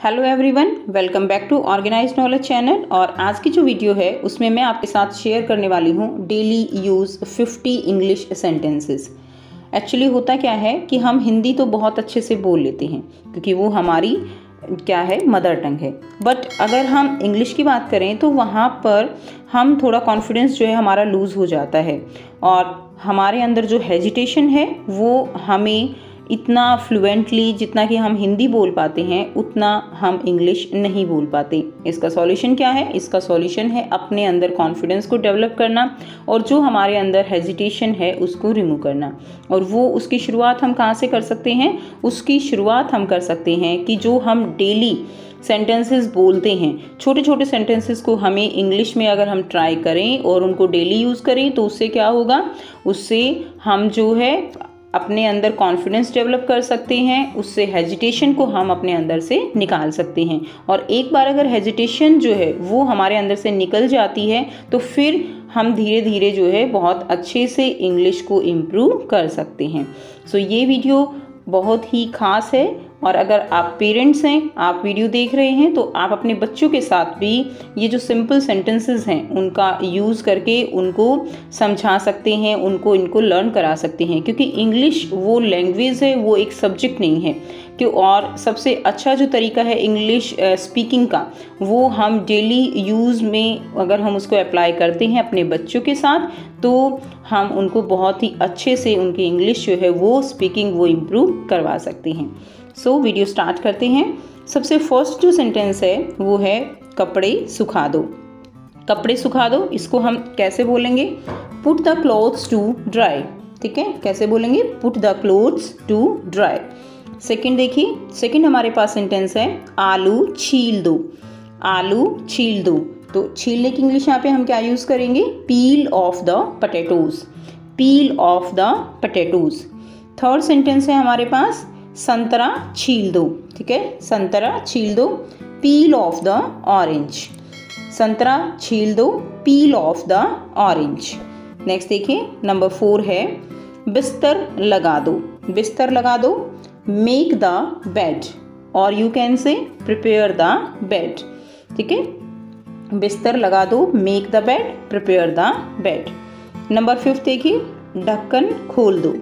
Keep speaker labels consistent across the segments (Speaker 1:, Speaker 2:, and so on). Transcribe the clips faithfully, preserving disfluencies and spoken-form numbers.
Speaker 1: Hello everyone, welcome back to organised knowledge channel. और आज की जो वीडियो है उसमें मैं आपके साथ शेयर करने वाली हूँ daily use fifty English sentences. Actually होता क्या है कि हम हिंदी तो बहुत अच्छे से बोल लेते हैं क्योंकि वो हमारी क्या है मदर टंग है, बट अगर हम इंग्लिश की बात करें तो वहाँ पर हम थोड़ा कॉन्फिडेंस जो है हमारा लूज़ हो जाता है और हमारे अंदर जो हेजिटेशन है वो हमें इतना फ्लुएंटली जितना कि हम हिंदी बोल पाते हैं उतना हम इंग्लिश नहीं बोल पाते। इसका सॉल्यूशन क्या है? इसका सॉल्यूशन है अपने अंदर कॉन्फिडेंस को डेवलप करना और जो हमारे अंदर हेजिटेशन है उसको रिमूव करना। और वो उसकी शुरुआत हम कहाँ से कर सकते हैं? उसकी शुरुआत हम कर सकते हैं कि जो हम डेली सेंटेंसेस बोलते हैं, छोटे छोटे सेंटेंसेस को हमें इंग्लिश में अगर हम ट्राई करें और उनको डेली यूज़ करें तो उससे क्या होगा? उससे हम जो है अपने अंदर कॉन्फिडेंस डेवलप कर सकते हैं, उससे हेजिटेशन को हम अपने अंदर से निकाल सकते हैं। और एक बार अगर हेजिटेशन जो है वो हमारे अंदर से निकल जाती है तो फिर हम धीरे धीरे जो है बहुत अच्छे से इंग्लिश को इम्प्रूव कर सकते हैं। सो ये वीडियो बहुत ही ख़ास है और अगर आप पेरेंट्स हैं, आप वीडियो देख रहे हैं तो आप अपने बच्चों के साथ भी ये जो सिंपल सेंटेंसेस हैं उनका यूज़ करके उनको समझा सकते हैं, उनको इनको लर्न करा सकते हैं। क्योंकि इंग्लिश वो लैंग्वेज है, वो एक सब्जेक्ट नहीं है कि और सबसे अच्छा जो तरीका है इंग्लिश स्पीकिंग का वो हम डेली यूज़ में अगर हम उसको अप्लाई करते हैं अपने बच्चों के साथ तो हम उनको बहुत ही अच्छे से उनकी इंग्लिश जो है वो स्पीकिंग वो इम्प्रूव करवा सकते हैं। सो so, वीडियो स्टार्ट करते हैं। सबसे फर्स्ट जो सेंटेंस है वो है कपड़े सुखा दो। कपड़े सुखा दो, इसको हम कैसे बोलेंगे? Put the clothes to dry. ठीक है, कैसे बोलेंगे? Put the clothes to dry. Second देखिए, सेकंड हमारे पास सेंटेंस है आलू छील दो। आलू छील दो, तो छीलने की इंग्लिश यहाँ पे हम क्या यूज़ करेंगे? Peel off the potatoes. Peel off the potatoes. Third sentence है हमारे पास संतरा छील दो। ठीक है, संतरा छील दो, पील ऑफ द ऑरेंज। संतरा छील दो, peel off the orange. Next देखिए, नंबर फोर है बिस्तर लगा दो। बिस्तर लगा दो, मेक द बेड और you can say prepare the bed. ठीक है, बिस्तर लगा दो, make the bed, prepare the bed. Number fifth देखिए, ढक्कन खोल दो।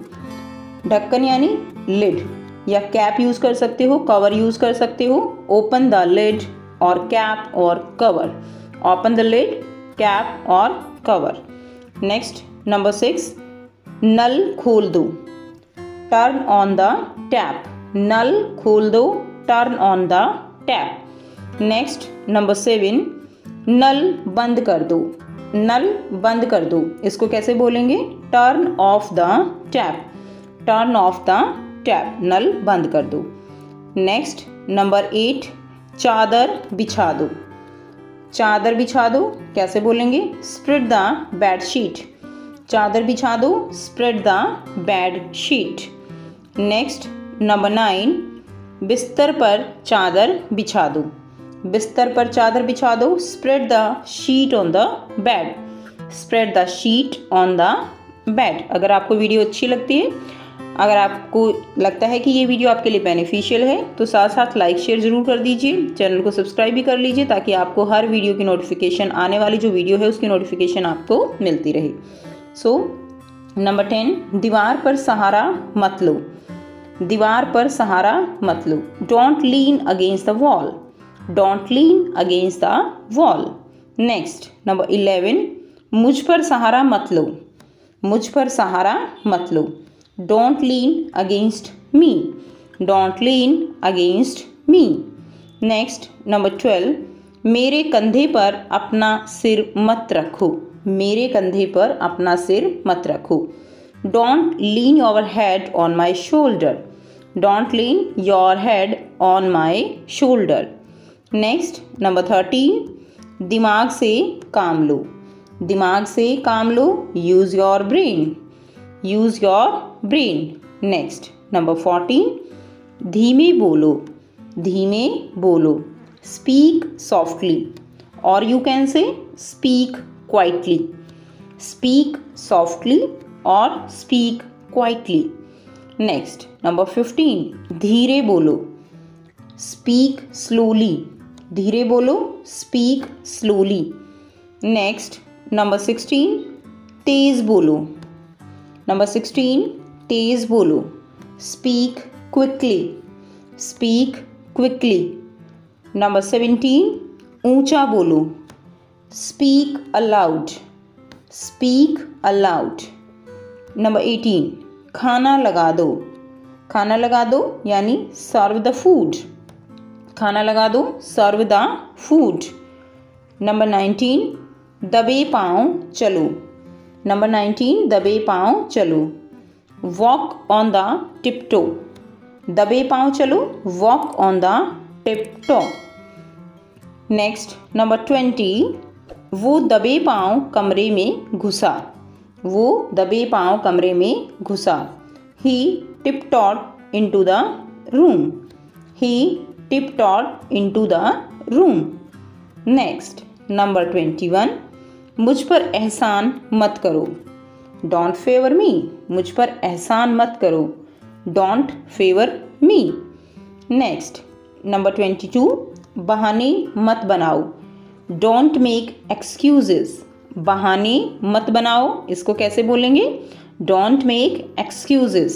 Speaker 1: ढक्कन यानी लिड या कैप यूज़ कर सकते हो, कवर यूज़ कर सकते हो। ओपन द लिड और कैप और cover. Open the lid, cap और कवर। नेक्स्ट नंबर सिक्स, नल खोल दो। Turn on the tap. नल खोल दो, turn on the tap. Next number seven, नल बंद कर दो। नल बंद कर दो, इसको कैसे बोलेंगे? Turn off the tap. Turn off the tap, नल बंद कर दो। नेक्स्ट नंबर एट, चादर बिछा दो। चादर बिछा दो, कैसे बोलेंगे? Spread the bed sheet. चादर बिछा दो, spread the bed sheet. Next number nine, बिस्तर पर चादर बिछा दो। बिस्तर पर चादर बिछा दो, spread the sheet on the bed. Spread the sheet on the bed. अगर आपको वीडियो अच्छी लगती है, अगर आपको लगता है कि ये वीडियो आपके लिए बेनिफिशियल है तो साथ साथ लाइक शेयर ज़रूर कर दीजिए। चैनल को सब्सक्राइब भी कर लीजिए ताकि आपको हर वीडियो की नोटिफिकेशन, आने वाली जो वीडियो है उसकी नोटिफिकेशन आपको मिलती रहे। सो नंबर टेन, दीवार पर सहारा मत लो। दीवार पर सहारा मत लो। Don't lean against the wall. Don't lean against the wall. Next number eleven, मुझ पर सहारा मत लो। मुझ पर सहारा मत लो। Don't lean against me. Don't lean against me. Next number twelve, मेरे कंधे पर अपना सिर मत रखो। मेरे कंधे पर अपना सिर मत रखो। Don't lean your head on my shoulder. Don't lean your head on my shoulder. Next number thirteen, दिमाग से काम लो। दिमाग से काम लो, use your brain. Use your brain. Next number fourteen, धीमे बोलो। धीमे बोलो, स्पीक सॉफ्टली और you can say speak quietly. Speak softly और speak quietly. Next number fifteen, धीरे बोलो। स्पीक स्लोली, धीरे बोलो, speak slowly. Next number sixteen, तेज़ बोलो। नंबर सिक्सटीन, तेज़ बोलो, speak quickly, speak quickly. Number seventeen, ऊंचा बोलो, speak aloud, speak aloud. Number eighteen, खाना लगा दो, खाना लगा दो यानी सर्व द फूड, खाना लगा दो, serve the food. Number nineteen, दबे पाँव चलो। नंबर नाइनटीन, दबे पाँव चलो, वॉक ऑन द टिपटो, दबे पाँव चलो, walk on the tiptoe. Next number twenty, वो दबे पाँव कमरे में घुसा, वो दबे पाँव कमरे में घुसा। He tiptoed into the room, he tiptoed into the room. Next number twenty one, मुझ पर एहसान मत करो, डोंट फेवर मी, मुझ पर एहसान मत करो, don't favour me. Next number twenty two, बहाने मत बनाओ, डोंट मेक एक्सक्यूजेस, बहाने मत बनाओ, इसको कैसे बोलेंगे, don't make excuses.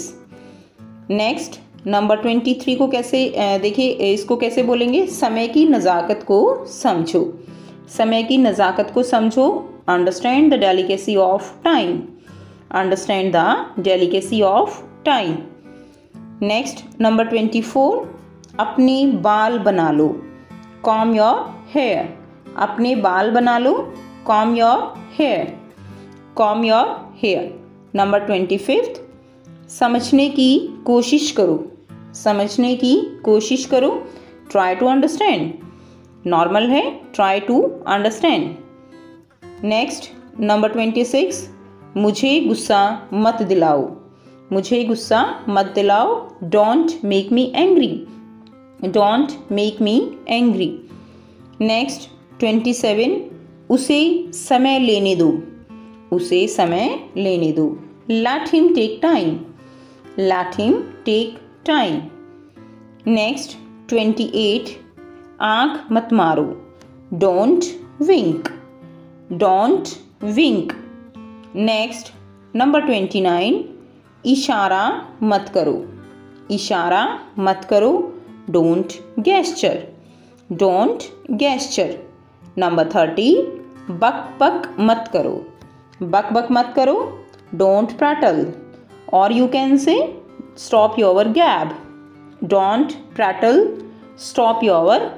Speaker 1: Next number twenty three को कैसे देखिए, इसको कैसे बोलेंगे, समय की नज़ाकत को समझो, समय की नज़ाकत को समझो, understand the delicacy of time, understand the delicacy of time. Next number twenty four, अपने बाल बना लो, कॉम योर हेयर, अपने बाल बना लो, comb your hair, comb your hair. Number twenty fifth, समझने की कोशिश करो, समझने की कोशिश करो, ट्राई टू अंडरस्टैंड, नॉर्मल है, try to understand. Next number twenty six, मुझे गुस्सा मत दिलाओ, मुझे गुस्सा मत दिलाओ, don't make me angry, don't make me angry. Next twenty seven, उसे समय लेने दो, उसे समय लेने दो, let him take time, let him take time. Next twenty eight, आँख मत मारो, don't wink, don't wink. Next number twenty nine, इशारा मत करो, इशारा मत करो, don't gesture, don't gesture. Number thirty, बक बक मत करो, बक बक मत करो, डोंट प्रैटल, और you can say stop your gab, don't prattle, stop your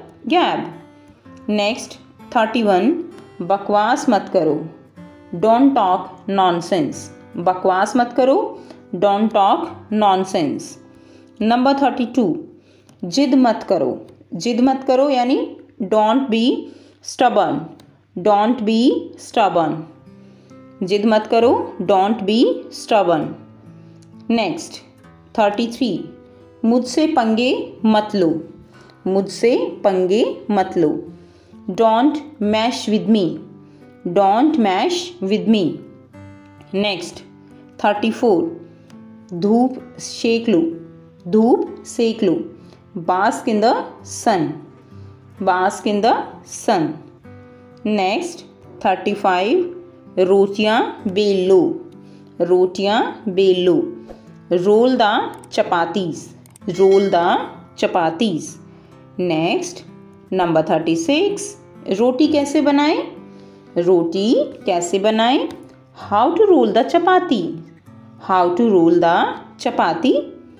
Speaker 1: gab. Next thirty one, बकवास मत करो, डोंट टॉक नॉनसेंस, बकवास मत करो, don't talk nonsense. Number thirty two, जिद मत करो, जिद मत करो यानी don't be stubborn, don't be stubborn, जिद मत करो, don't be stubborn. Next thirty three, मुझसे पंगे मत लो, मुझसे पंगे मत लो, don't mash with me, don't mash with me. Next thirty four, धूप सेक लो, धूप सेक लो, bask in the sun, bask in the sun. Next thirty five, रोटियां बेल लो, रोटियां बेल लो, roll the chapatis, roll the chapatis. Next number thirty six, रोटी कैसे बनाएं, रोटी कैसे बनाएं, how to roll the chapati, how to roll the chapati.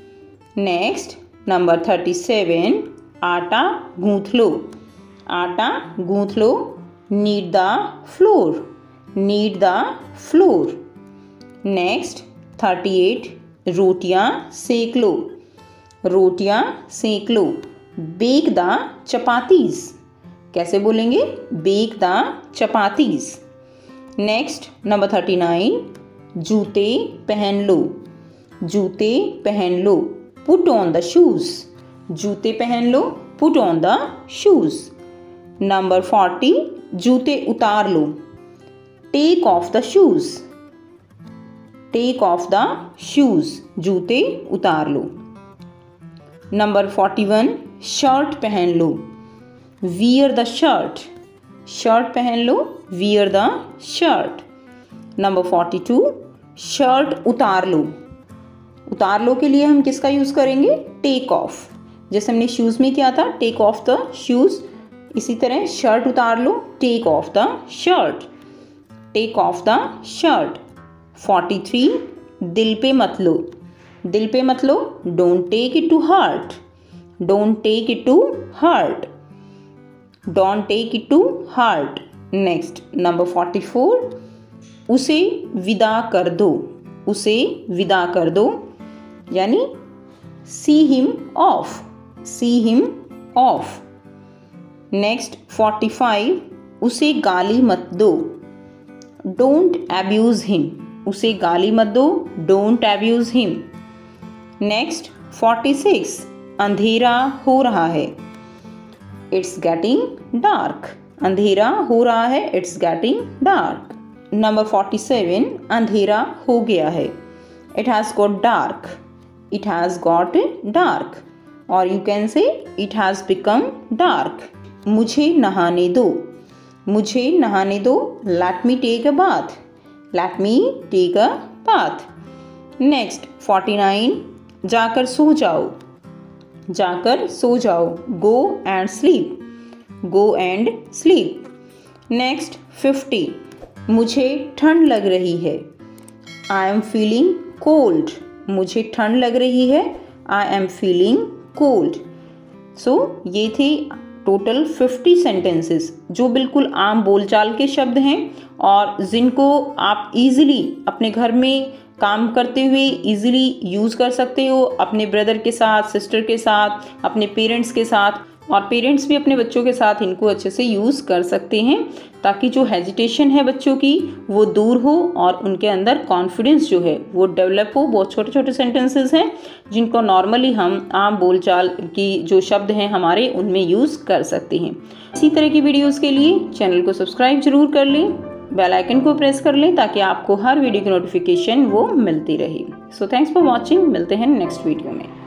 Speaker 1: Next number thirty seven, आटा गूंथ लो, आटा गूंथ लो, knead the flour, knead the flour. Next thirty eight, रोटियां सेक लो, रोटियां सेक लो, बेक द चपातीस, कैसे बोलेंगे, bake the chapatis. Next number thirty nine, जूते पहन लो, जूते पहन लो, पुट ऑन द शूज, जूते पहन लो, put on the shoes. Number forty, जूते उतार लो, take off the shoes, take off the shoes, जूते उतार लो। नंबर फोर्टी वन, शर्ट पहन लो, वियर द शर्ट, शर्ट पहन लो, wear the shirt. Number forty two, shirt उतार लो, उतार लो के लिए हम किसका यूज़ करेंगे? Take off. जैसे हमने शूज़ में किया था, टेक ऑफ द शूज़, इसी तरह शर्ट उतार लो, take off the shirt, take off the shirt. Forty three, दिल पे मत लो, दिल पे मत लो, don't take it to heart, don't take it to heart, don't take it to heart. Next number forty four, उसे विदा कर दो, उसे विदा कर दो, यानी see him off, see him off. Next forty five, उसे गाली मत दो, डोंट एब्यूज हिम, उसे गाली मत दो, don't abuse him. Next forty six, अंधेरा हो रहा है, इट्स गेटिंग डार्क, अंधेरा हो रहा है, it's getting dark. Number forty seven, अंधेरा हो गया है, it has got dark, it has got dark, और you can say it has become dark. मुझे नहाने दो, मुझे नहाने दो, let me take a bath, let me take a bath. Next forty nine, जाकर सो जाओ, जाकर सो जाओ, go and sleep, go and sleep. Next fifty, मुझे ठंड लग रही है, आई एम फीलिंग कोल्ड, मुझे ठंड लग रही है, I am feeling cold. So ये थे टोटल फिफ्टी सेंटेंसेस जो बिल्कुल आम बोलचाल के शब्द हैं और जिनको आप इजीली अपने घर में काम करते हुए इजीली यूज़ कर सकते हो, अपने ब्रदर के साथ, सिस्टर के साथ, अपने पेरेंट्स के साथ, और पेरेंट्स भी अपने बच्चों के साथ इनको अच्छे से यूज़ कर सकते हैं ताकि जो हेजिटेशन है बच्चों की वो दूर हो और उनके अंदर कॉन्फिडेंस जो है वो डेवलप हो। बहुत छोटे छोटे सेंटेंसेस हैं जिनको नॉर्मली हम आम बोलचाल की जो शब्द हैं हमारे उनमें यूज़ कर सकते हैं। इसी तरह की वीडियोज़ के लिए चैनल को सब्सक्राइब जरूर कर लें, बेल आइकन को प्रेस कर लें ताकि आपको हर वीडियो की नोटिफिकेशन वो मिलती रहे। सो थैंक्स फॉर वॉचिंग, मिलते हैं नेक्स्ट वीडियो में।